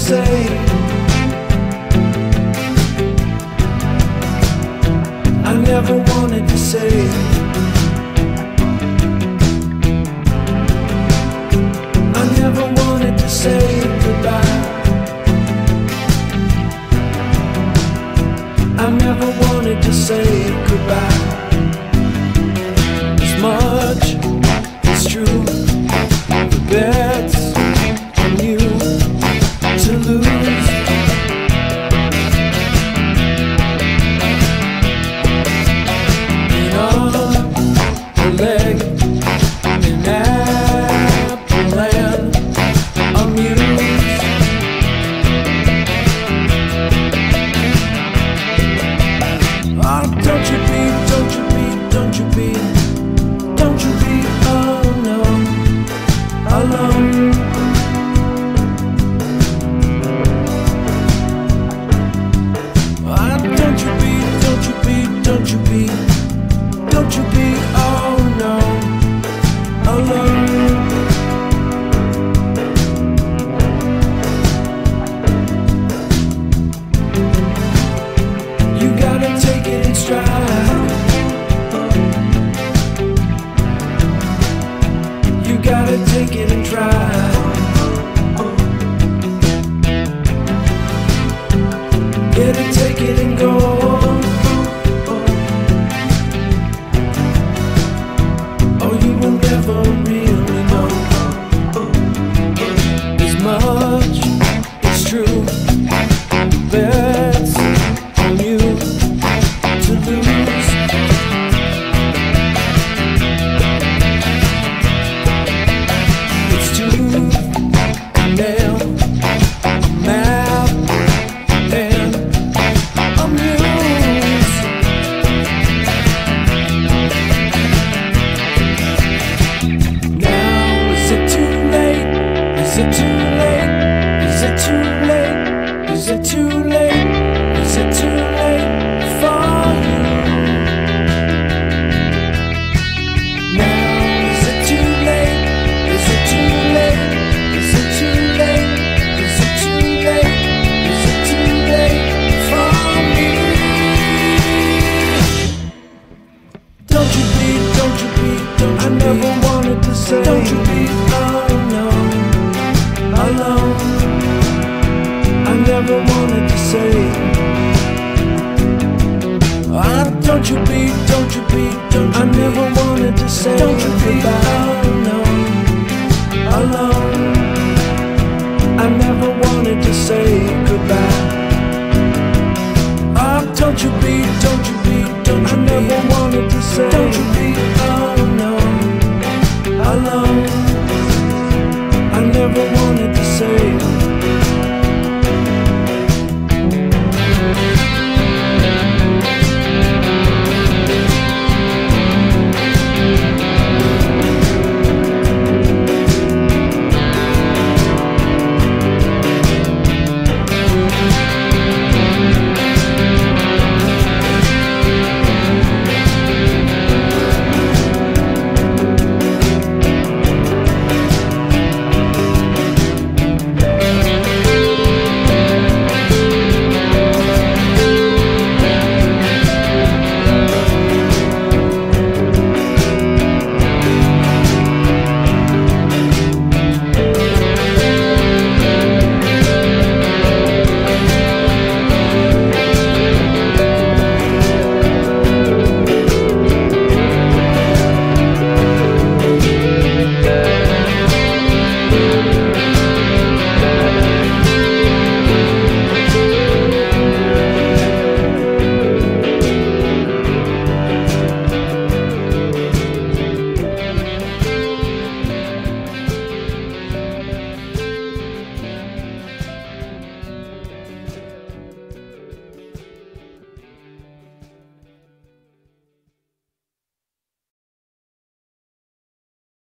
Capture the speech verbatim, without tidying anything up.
say. I never wanted to say. I never wanted to say goodbye. I never wanted to say goodbye. As much is true, the bet's on you to lose. In on the leg, in apple land, amused. Oh, don't you be, don't you be, don't you be, don't you be, oh no, alone. Oh, don't you be, don't you be, don't you be, don't you be, oh no, alone. You gotta take it in stride. You gotta take it and try. Get it, take it and go. Oh, you will never really know. As much is true, bet's on you to lose. It's tooth and nail, map and amuse. Now is it too late? Is it too late? Is it too late? Is it too late? Is it too late for you? Now is it too late? Is it too late? Is it too late? Is it too late? Is it too late for me? Don't you be, don't you be, don't you I never wanted to say. Don't you be, oh no, alone. I never wanted to say. Ah, don't you be, don't you be, don't you I never wanted to say. Don't you be, oh no, alone. I never wanted to say goodbye. Ah, don't you be, don't you